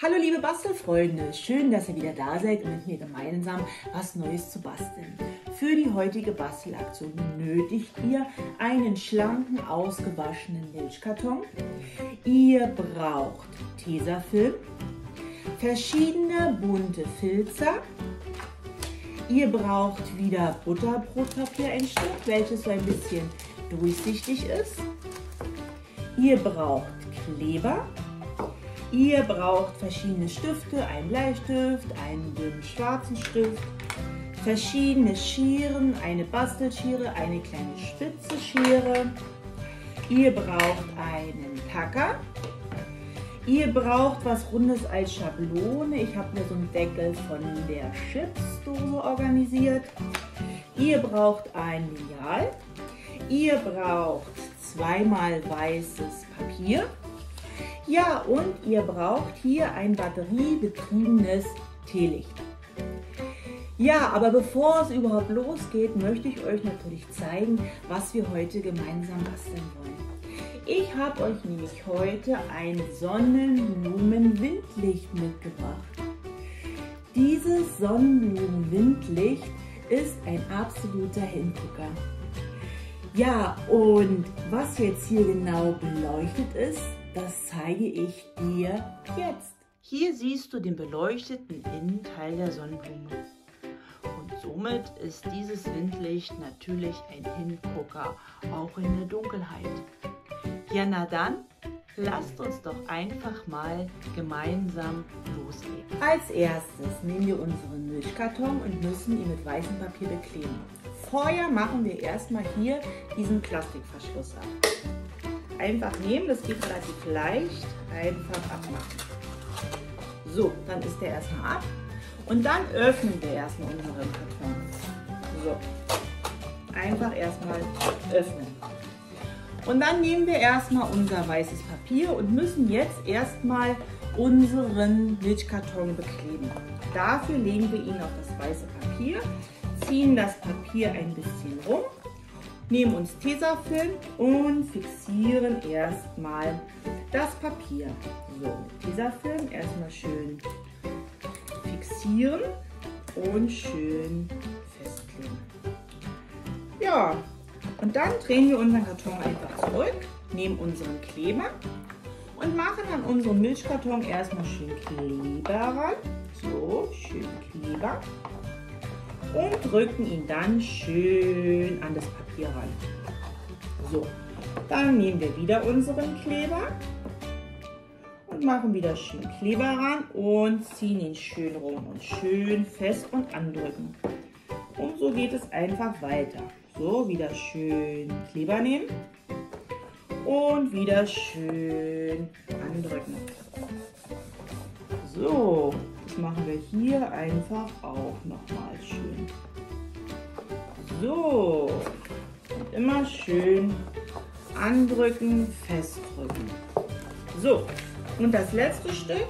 Hallo liebe Bastelfreunde, schön, dass ihr wieder da seid und mit mir gemeinsam was Neues zu basteln. Für die heutige Bastelaktion benötigt ihr einen schlanken, ausgewaschenen Milchkarton. Ihr braucht Tesafilm, verschiedene bunte Filzer. Ihr braucht wieder Butterbrotpapier ein Stück, welches so ein bisschen durchsichtig ist. Ihr braucht Kleber. Ihr braucht verschiedene Stifte, einen Bleistift, einen dünnen schwarzen Stift, verschiedene Scheren, eine Bastelschere, eine kleine spitze Schere. Ihr braucht einen Tacker. Ihr braucht was Rundes als Schablone. Ich habe mir so einen Deckel von der Chipsdose organisiert. Ihr braucht ein Lineal. Ihr braucht zweimal weißes Papier. Ja, und ihr braucht hier ein batteriebetriebenes Teelicht. Ja, aber bevor es überhaupt losgeht, möchte ich euch natürlich zeigen, was wir heute gemeinsam basteln wollen. Ich habe euch nämlich heute ein Sonnenblumen-Windlicht mitgebracht. Dieses Sonnenblumen-Windlicht ist ein absoluter Hingucker. Ja, und was jetzt hier genau beleuchtet ist, das zeige ich dir jetzt. Hier siehst du den beleuchteten Innenteil der Sonnenblume. Und somit ist dieses Windlicht natürlich ein Hingucker, auch in der Dunkelheit. Ja, na dann, lasst uns doch einfach mal gemeinsam loslegen. Als erstes nehmen wir unseren Milchkarton und müssen ihn mit weißem Papier bekleben. Vorher machen wir erstmal hier diesen Plastikverschluss ab. Einfach nehmen, das geht relativ leicht, einfach abmachen. So, dann ist der erstmal ab und dann öffnen wir erstmal unseren Karton. So, einfach erstmal öffnen. Und dann nehmen wir erstmal unser weißes Papier und müssen jetzt erstmal unseren Milchkarton bekleben. Dafür legen wir ihn auf das weiße Papier, ziehen das Papier ein bisschen rum, nehmen uns Tesafilm und fixieren erstmal das Papier. So, Tesafilm erstmal schön fixieren und schön festkleben. Ja, und dann drehen wir unseren Karton einfach zurück, nehmen unseren Kleber und machen an unserem Milchkarton erstmal schön Kleber ran. So, schön Kleber. Und drücken ihn dann schön an das Papier ran. So, dann nehmen wir wieder unseren Kleber und machen wieder schön Kleber ran und ziehen ihn schön rum und schön fest und andrücken. Und so geht es einfach weiter. So, wieder schön Kleber nehmen und wieder schön andrücken. So. Das machen wir hier einfach auch nochmal schön. So, und immer schön andrücken, festdrücken. So, und das letzte Stück,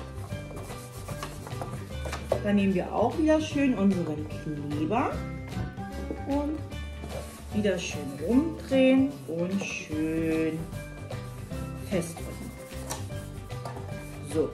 da nehmen wir auch wieder schön unseren Kleber und wieder schön rumdrehen und schön festdrücken. So.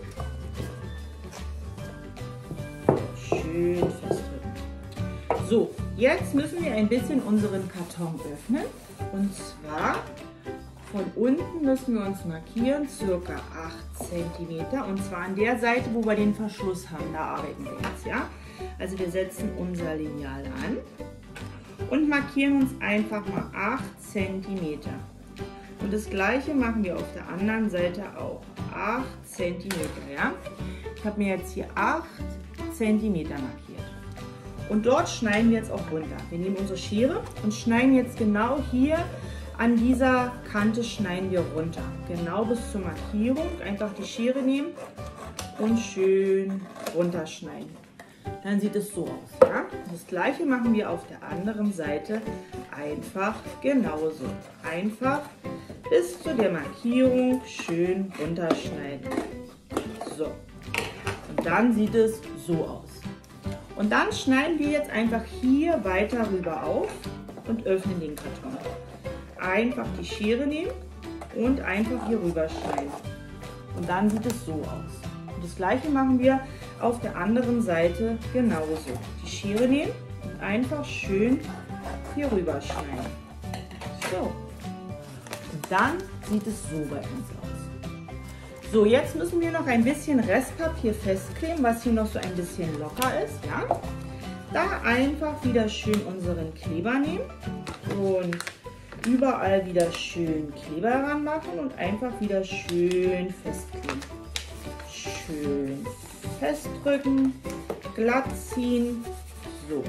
Schön festdrücken. So, jetzt müssen wir ein bisschen unseren Karton öffnen. Und zwar von unten müssen wir uns markieren, circa 8 cm. Und zwar an der Seite, wo wir den Verschluss haben. Da arbeiten wir jetzt, ja. Also wir setzen unser Lineal an und markieren uns einfach mal 8 cm. Und das gleiche machen wir auf der anderen Seite auch. 8 cm, ja. Ich habe mir jetzt hier 8 cm markiert. Und dort schneiden wir jetzt auch runter. Wir nehmen unsere Schere und schneiden jetzt genau hier an dieser Kante schneiden wir runter. Genau bis zur Markierung. Einfach die Schere nehmen und schön runterschneiden. Dann sieht es so aus. Ja? Das gleiche machen wir auf der anderen Seite einfach genauso. Einfach bis zu der Markierung schön runterschneiden. So. Und dann sieht es so aus. Und dann schneiden wir jetzt einfach hier weiter rüber auf und öffnen den Karton. Einfach die Schere nehmen und einfach hier rüber schneiden. Und dann sieht es so aus. Und das gleiche machen wir auf der anderen Seite genauso. Die Schere nehmen und einfach schön hier rüber schneiden. So. Und dann sieht es so bei uns aus. So, jetzt müssen wir noch ein bisschen Restpapier festkleben, was hier noch so ein bisschen locker ist. Ja? Da einfach wieder schön unseren Kleber nehmen und überall wieder schön Kleber ranmachen und einfach wieder schön festkleben. Schön festdrücken, glatt ziehen. So.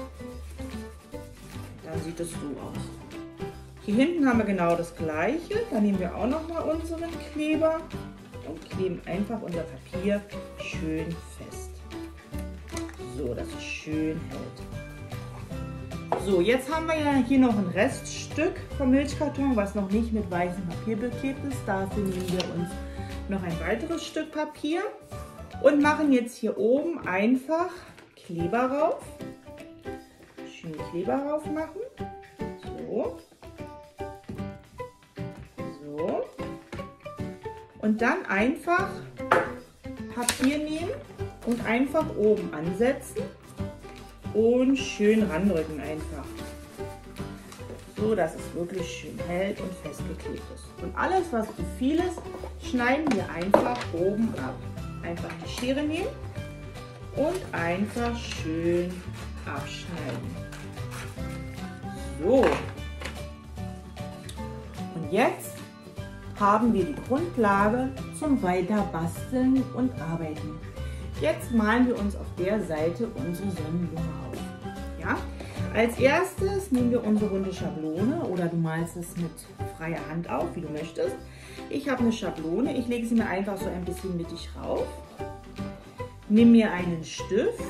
Dann sieht es so aus. Hier hinten haben wir genau das gleiche. Dann nehmen wir auch noch mal unseren Kleber und kleben einfach unser Papier schön fest. So, dass es schön hält. So, jetzt haben wir ja hier noch ein Reststück vom Milchkarton, was noch nicht mit weißem Papier beklebt ist. Dafür nehmen wir uns noch ein weiteres Stück Papier und machen jetzt hier oben einfach Kleber rauf. Schön Kleber rauf machen. So. So. Und dann einfach Papier nehmen und einfach oben ansetzen und schön randrücken einfach. So, dass es wirklich schön hält und festgeklebt ist. Und alles, was zu viel ist, schneiden wir einfach oben ab. Einfach die Schere nehmen und einfach schön abschneiden. So. Und jetzt haben wir die Grundlage zum Weiterbasteln und Arbeiten. Jetzt malen wir uns auf der Seite unsere Sonnenblume auf. Ja? Als erstes nehmen wir unsere runde Schablone oder du malst es mit freier Hand auf, wie du möchtest. Ich habe eine Schablone, ich lege sie mir einfach so ein bisschen mittig rauf. Nimm mir einen Stift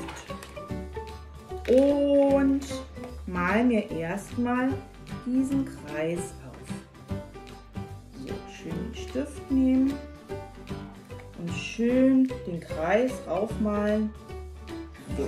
und mal mir erstmal diesen Kreis auf. So, schön den Stift nehmen und schön den Kreis aufmalen. So.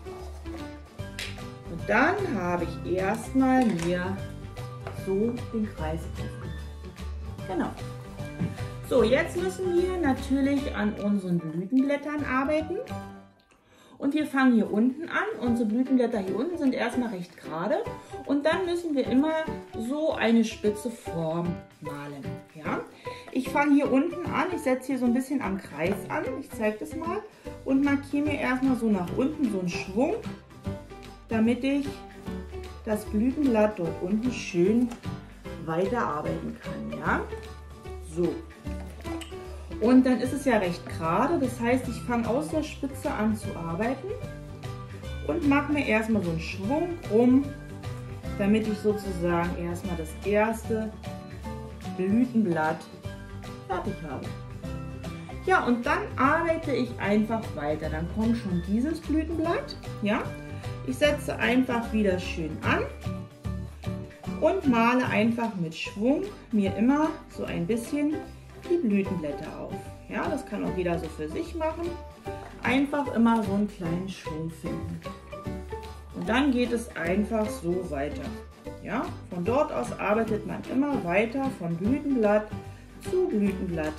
Und dann habe ich erstmal mir so den Kreis aufgemalt. Genau. So, jetzt müssen wir natürlich an unseren Blütenblättern arbeiten. Und wir fangen hier unten an. Unsere Blütenblätter hier unten sind erstmal recht gerade. Und dann müssen wir immer so eine spitze Form malen. Ja? Ich fange hier unten an. Ich setze hier so ein bisschen am Kreis an. Ich zeige das mal. Und markiere mir erstmal so nach unten so einen Schwung, damit ich das Blütenblatt dort unten schön weiterarbeiten kann. Ja? So. Und dann ist es ja recht gerade, das heißt, ich fange aus der Spitze an zu arbeiten und mache mir erstmal so einen Schwung rum, damit ich sozusagen erstmal das erste Blütenblatt fertig habe. Ja, und dann arbeite ich einfach weiter. Dann kommt schon dieses Blütenblatt. Ja, ich setze einfach wieder schön an und male einfach mit Schwung mir immer so ein bisschen die Blütenblätter auf. Ja, das kann auch jeder so für sich machen. Einfach immer so einen kleinen Schwung finden. Und dann geht es einfach so weiter. Ja, von dort aus arbeitet man immer weiter von Blütenblatt zu Blütenblatt.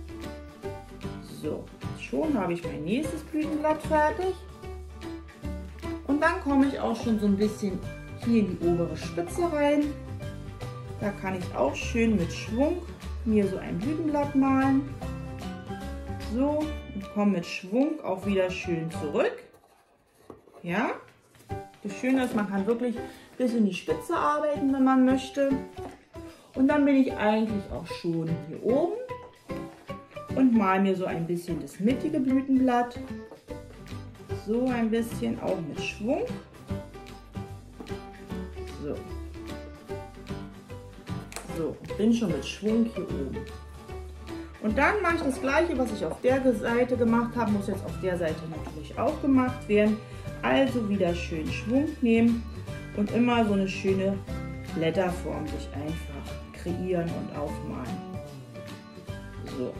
So, schon habe ich mein nächstes Blütenblatt fertig. Und dann komme ich auch schon so ein bisschen hier in die obere Spitze rein. Da kann ich auch schön mit Schwung mir so ein Blütenblatt malen. So, und komme mit Schwung auch wieder schön zurück. Ja, das Schöne ist, man kann wirklich bis in die Spitze arbeiten, wenn man möchte. Und dann bin ich eigentlich auch schon hier oben und male mir so ein bisschen das mittige Blütenblatt. So ein bisschen, auch mit Schwung. So. So, bin schon mit Schwung hier oben. Und dann mache ich das gleiche, was ich auf der Seite gemacht habe, muss jetzt auf der Seite natürlich auch gemacht werden. Also wieder schön Schwung nehmen und immer so eine schöne Blätterform sich einfach kreieren und aufmalen. So.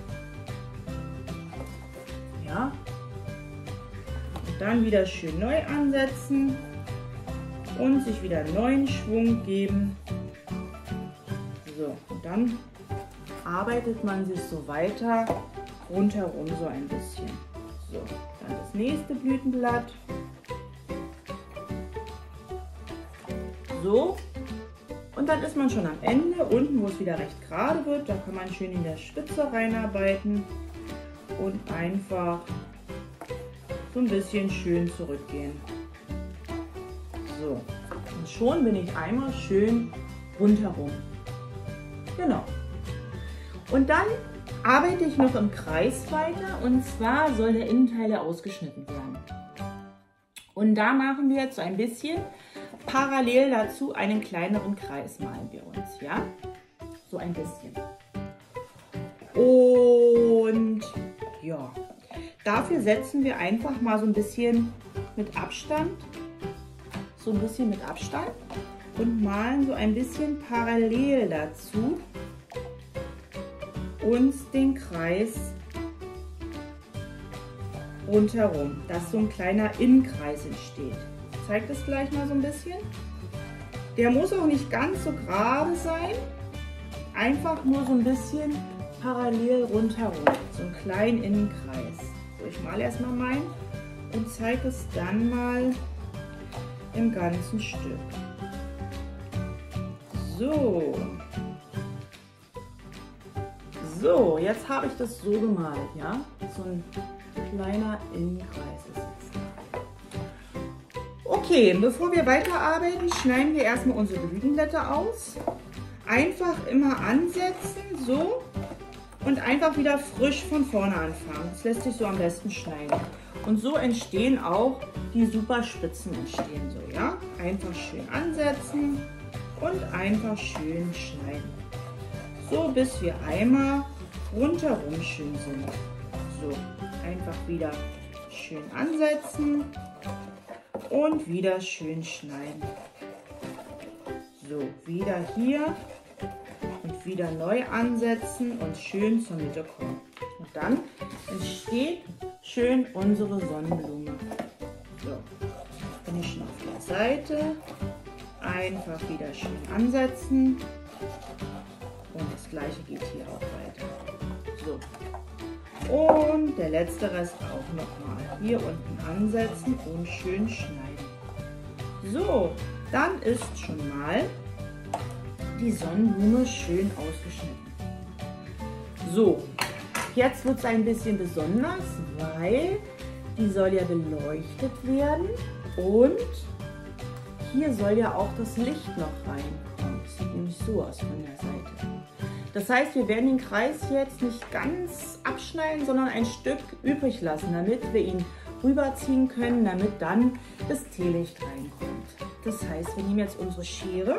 Ja. Und dann wieder schön neu ansetzen und sich wieder neuen Schwung geben. So, und dann arbeitet man sich so weiter rundherum so ein bisschen. So, dann das nächste Blütenblatt. So, und dann ist man schon am Ende, unten wo es wieder recht gerade wird, da kann man schön in der Spitze reinarbeiten und einfach so ein bisschen schön zurückgehen. So, und schon bin ich einmal schön rundherum. Genau. Und dann arbeite ich noch im Kreis weiter, und zwar soll der Innenteil ja ausgeschnitten werden. Und da machen wir jetzt so ein bisschen parallel dazu einen kleineren Kreis, malen wir uns, ja? So ein bisschen. Und ja, dafür setzen wir einfach mal so ein bisschen mit Abstand, und malen so ein bisschen parallel dazu uns den Kreis rundherum, dass so ein kleiner Innenkreis entsteht. Ich zeige das gleich mal so ein bisschen. Der muss auch nicht ganz so gerade sein, einfach nur so ein bisschen parallel rundherum, so einen kleinen Innenkreis. So, ich male erstmal meinen und zeige es dann mal im ganzen Stück. So. So, jetzt habe ich das so gemalt, ja? So ein kleiner Innenkreis ist es. Okay, bevor wir weiterarbeiten, schneiden wir erstmal unsere Blütenblätter aus. Einfach immer ansetzen, so. Und einfach wieder frisch von vorne anfangen. Das lässt sich so am besten schneiden. Und so entstehen auch die super Spitzen entstehen so, ja? Einfach schön ansetzen und einfach schön schneiden. So, bis wir einmal rundherum schön sind. So, einfach wieder schön ansetzen und wieder schön schneiden. So, wieder hier und wieder neu ansetzen und schön zur Mitte kommen. Und dann entsteht schön unsere Sonnenblume. So, bin ich schon auf der Seite. Einfach wieder schön ansetzen. Und das gleiche geht hier auch weiter. So. Und der letzte Rest auch nochmal. Hier unten ansetzen und schön schneiden. So, dann ist schon mal die Sonnenblume schön ausgeschnitten. So, jetzt wird es ein bisschen besonders, weil die soll ja beleuchtet werden und hier soll ja auch das Licht noch reinkommen. Das sieht nämlich so aus von der Seite. Das heißt, wir werden den Kreis jetzt nicht ganz abschneiden, sondern ein Stück übrig lassen, damit wir ihn rüberziehen können, damit dann das Teelicht reinkommt. Das heißt, wir nehmen jetzt unsere Schere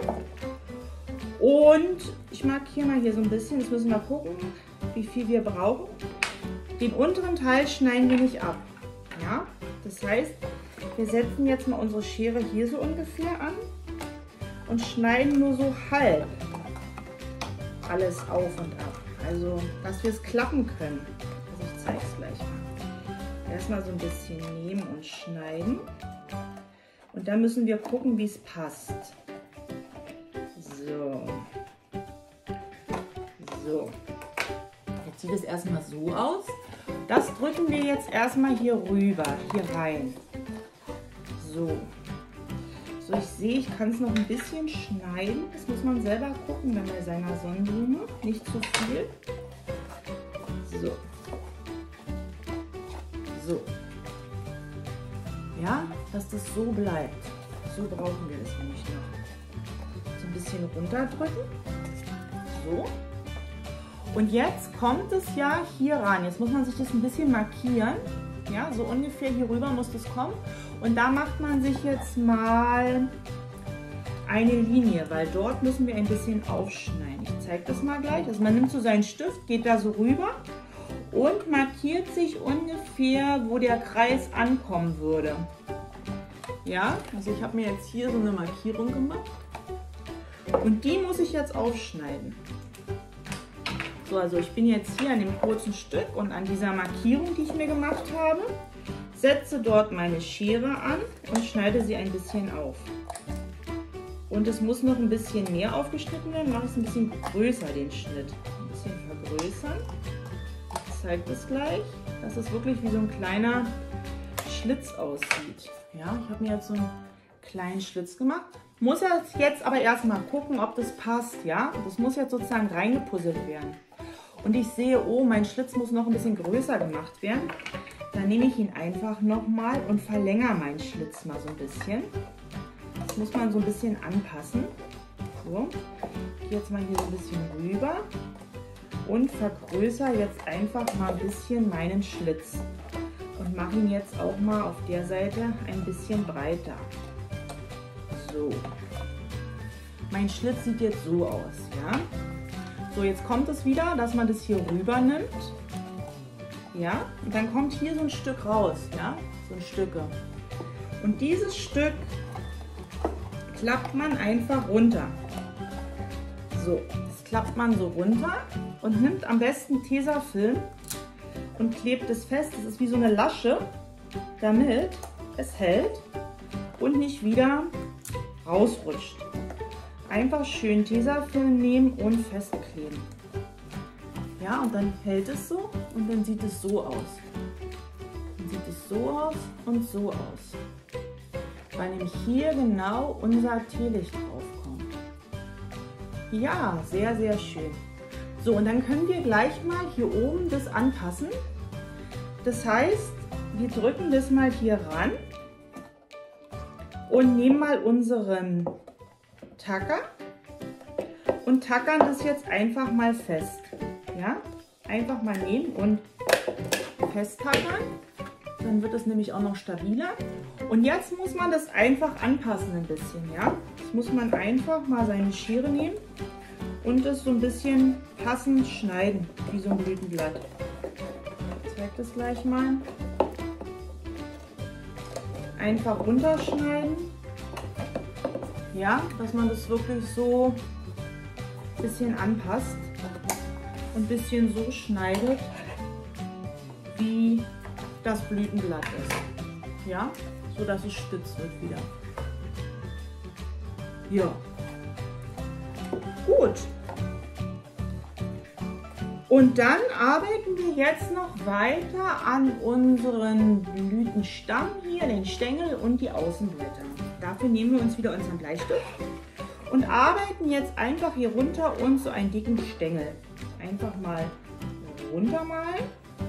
und ich markiere mal hier so ein bisschen, jetzt müssen wir gucken, wie viel wir brauchen. Den unteren Teil schneiden wir nicht ab. Ja? Das heißt, wir setzen jetzt mal unsere Schere hier so ungefähr an und schneiden nur so halb alles auf und ab. Also, dass wir es klappen können. Also ich zeige es gleich mal. Erstmal so ein bisschen nehmen und schneiden. Und dann müssen wir gucken, wie es passt. So. So. Jetzt sieht es erstmal so aus. Das drücken wir jetzt erstmal hier rüber, hier rein. So. So, ich sehe, ich kann es noch ein bisschen schneiden. Das muss man selber gucken, dann bei seiner Sonnenblume. Nicht zu viel. So. So. Ja, dass das so bleibt. So brauchen wir das nämlich noch. So ein bisschen runterdrücken. So. Und jetzt kommt es ja hier ran. Jetzt muss man sich das ein bisschen markieren. Ja, so ungefähr hier rüber muss das kommen. Und da macht man sich jetzt mal eine Linie, weil dort müssen wir ein bisschen aufschneiden. Ich zeige das mal gleich. Also man nimmt so seinen Stift, geht da so rüber und markiert sich ungefähr, wo der Kreis ankommen würde. Ja, also ich habe mir jetzt hier so eine Markierung gemacht und die muss ich jetzt aufschneiden. So, also ich bin jetzt hier an dem kurzen Stück und an dieser Markierung, die ich mir gemacht habe, setze dort meine Schere an und schneide sie ein bisschen auf. Und es muss noch ein bisschen mehr aufgeschnitten werden, mache ich es ein bisschen größer, den Schnitt. Ein bisschen vergrößern. Ich zeige das gleich, dass es wirklich wie so ein kleiner Schlitz aussieht. Ja, ich habe mir jetzt so einen kleinen Schlitz gemacht. Muss jetzt aber erstmal gucken, ob das passt. Ja, das muss jetzt sozusagen reingepuzzelt werden. Und ich sehe, oh, mein Schlitz muss noch ein bisschen größer gemacht werden. Dann nehme ich ihn einfach nochmal und verlängere meinen Schlitz mal so ein bisschen. Das muss man so ein bisschen anpassen. So, ich gehe jetzt mal hier so ein bisschen rüber und vergrößere jetzt einfach mal ein bisschen meinen Schlitz. Und mache ihn jetzt auch mal auf der Seite ein bisschen breiter. So. Mein Schlitz sieht jetzt so aus, ja. So, jetzt kommt es wieder, dass man das hier rüber nimmt. Ja, und dann kommt hier so ein Stück raus, ja, so ein Stücke. Und dieses Stück klappt man einfach runter. So, das klappt man so runter und nimmt am besten Tesafilm und klebt es fest. Das ist wie so eine Lasche, damit es hält und nicht wieder rausrutscht. Einfach schön Tesafilm nehmen und festkleben. Ja, und dann hält es so und dann sieht es so aus. Dann sieht es so aus und so aus. Weil nämlich hier genau unser Teelicht draufkommt. Ja, sehr, sehr schön. So, und dann können wir gleich mal hier oben das anpassen. Das heißt, wir drücken das mal hier ran und nehmen mal unseren Tacker und tackern das jetzt einfach mal fest. Ja, einfach mal nehmen und festtackern. Dann wird es nämlich auch noch stabiler. Und jetzt muss man das einfach anpassen ein bisschen. Ja, jetzt muss man einfach mal seine Schere nehmen und das so ein bisschen passend schneiden, wie so ein Blütenblatt. Ich zeige das gleich mal. Einfach runterschneiden. Ja, dass man das wirklich so ein bisschen anpasst und ein bisschen so schneidet, wie das Blütenblatt ist. Ja, so dass es spitz wird wieder. Ja, gut. Und dann arbeiten wir jetzt noch weiter an unseren Blütenstamm hier, den Stängel und die Außenblätter. Dafür nehmen wir uns wieder unseren Bleistift und arbeiten jetzt einfach hier runter uns so einen dicken Stängel. Einfach mal runter malen.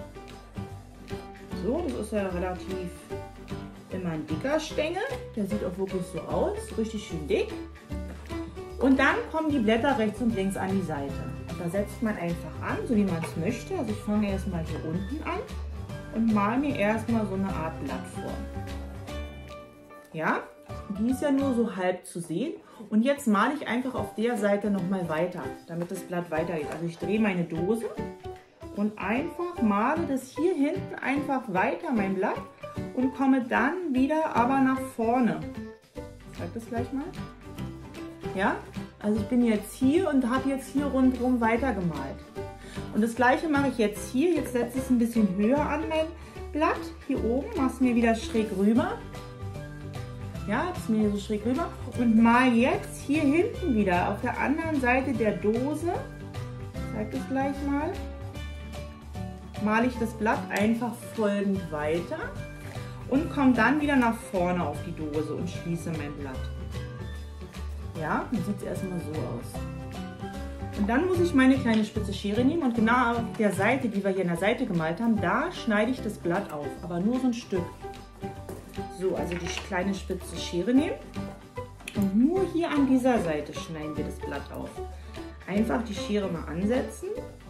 So, das ist ja relativ immer ein dicker Stängel. Der sieht auch wirklich so aus, richtig schön dick. Und dann kommen die Blätter rechts und links an die Seite. Da setzt man einfach an, so wie man es möchte. Also ich fange erstmal hier unten an und male mir erstmal so eine Art Blattform. Ja, die ist ja nur so halb zu sehen. Und jetzt male ich einfach auf der Seite nochmal weiter, damit das Blatt weitergeht. Also ich drehe meine Dose und einfach male das hier hinten einfach weiter, mein Blatt, und komme dann wieder aber nach vorne. Ich zeige das gleich mal. Ja, also ich bin jetzt hier und habe jetzt hier rundherum weiter gemalt. Und das gleiche mache ich jetzt hier. Jetzt setze ich es ein bisschen höher an mein Blatt. Hier oben mache es mir wieder schräg rüber. Ja, das ist mir so schräg rüber. Und mal jetzt hier hinten wieder auf der anderen Seite der Dose. Ich zeige das gleich mal. Male ich das Blatt einfach folgend weiter und komme dann wieder nach vorne auf die Dose und schließe mein Blatt. Ja, dann sieht es erstmal so aus. Und dann muss ich meine kleine spitze Schere nehmen und genau auf der Seite, die wir hier an der Seite gemalt haben, da schneide ich das Blatt auf, aber nur so ein Stück. So, also die kleine spitze Schere nehmen und nur hier an dieser Seite schneiden wir das Blatt auf. Einfach die Schere mal ansetzen.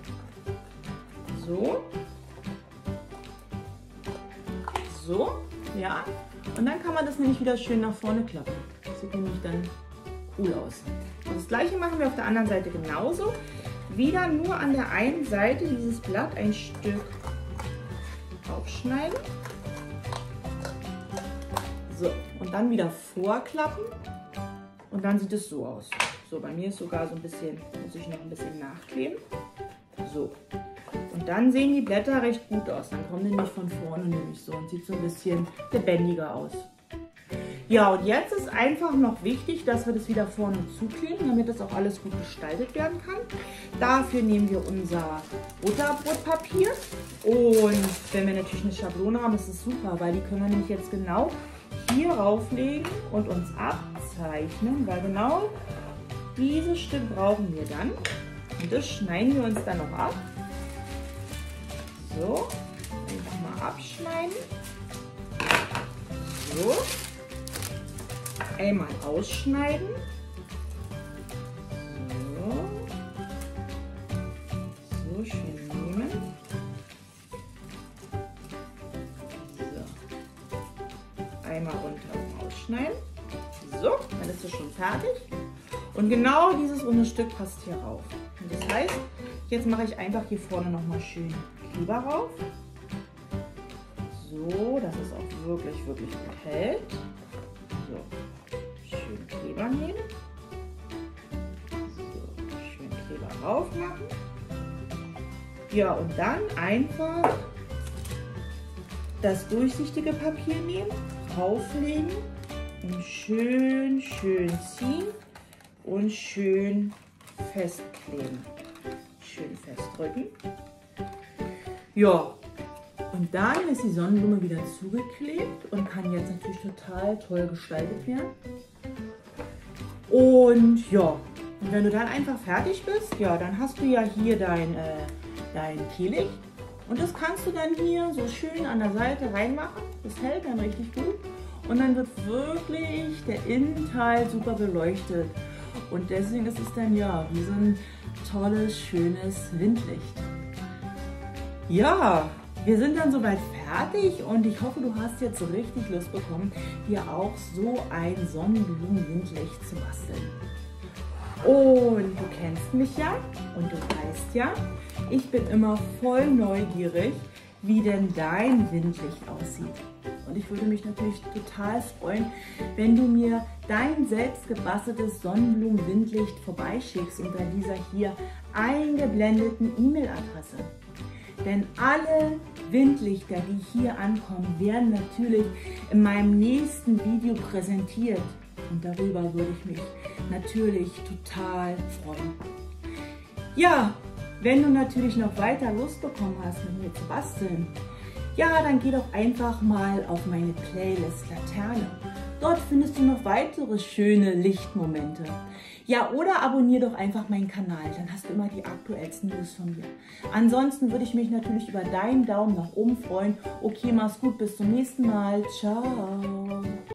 So. So, ja. Und dann kann man das nämlich wieder schön nach vorne klappen. Das sieht nämlich dann cool aus. Und das gleiche machen wir auf der anderen Seite genauso. Wieder nur an der einen Seite dieses Blatt ein Stück aufschneiden. So, und dann wieder vorklappen. Und dann sieht es so aus. So, bei mir ist sogar so ein bisschen, muss ich noch ein bisschen nachkleben. So. Und dann sehen die Blätter recht gut aus. Dann kommen die nämlich von vorne nämlich so und sieht so ein bisschen lebendiger aus. Ja, und jetzt ist einfach noch wichtig, dass wir das wieder vorne zukleben, damit das auch alles gut gestaltet werden kann. Dafür nehmen wir unser Butterbrotpapier und wenn wir natürlich eine Schablone haben, ist es super, weil die können wir nämlich jetzt genau hier rauflegen und uns abzeichnen, weil genau dieses Stück brauchen wir dann. Und das schneiden wir uns dann noch ab. So, einfach mal abschneiden. So. Einmal ausschneiden. So. So schön nehmen. So. Einmal runter und ausschneiden. So, dann ist es schon fertig. Und genau dieses runde Stück passt hier rauf. Und das heißt, jetzt mache ich einfach hier vorne nochmal schön Kleber rauf. So, dass es auch wirklich, wirklich gut hält. So, schön Kleber nehmen. So, schön Kleber rauf machen. Ja, und dann einfach das durchsichtige Papier nehmen, drauflegen und schön, schön ziehen und schön festkleben. Schön festdrücken. Ja. Und dann ist die Sonnenblume wieder zugeklebt und kann jetzt natürlich total toll gestaltet werden. Und ja, und wenn du dann einfach fertig bist, ja, dann hast du ja hier dein Teelicht. Und das kannst du dann hier so schön an der Seite reinmachen. Das hält dann richtig gut. Und dann wird wirklich der Innenteil super beleuchtet. Und deswegen ist es dann ja wie so ein tolles, schönes Windlicht. Ja. Wir sind dann soweit fertig und ich hoffe, du hast jetzt so richtig Lust bekommen, hier auch so ein Sonnenblumen-Windlicht zu basteln. Und du kennst mich ja und du weißt ja, ich bin immer voll neugierig, wie denn dein Windlicht aussieht. Und ich würde mich natürlich total freuen, wenn du mir dein selbst gebasteltes Sonnenblumen-Windlicht vorbeischickst unter dieser hier eingeblendeten E-Mail-Adresse. Denn alle Windlichter, die hier ankommen, werden natürlich in meinem nächsten Video präsentiert. Und darüber würde ich mich natürlich total freuen. Ja, wenn du natürlich noch weiter Lust bekommen hast, mit mir zu basteln, ja, dann geh doch einfach mal auf meine Playlist Laterne. Dort findest du noch weitere schöne Lichtmomente. Ja, oder abonniere doch einfach meinen Kanal, dann hast du immer die aktuellsten News von mir. Ansonsten würde ich mich natürlich über deinen Daumen nach oben freuen. Okay, mach's gut, bis zum nächsten Mal. Ciao.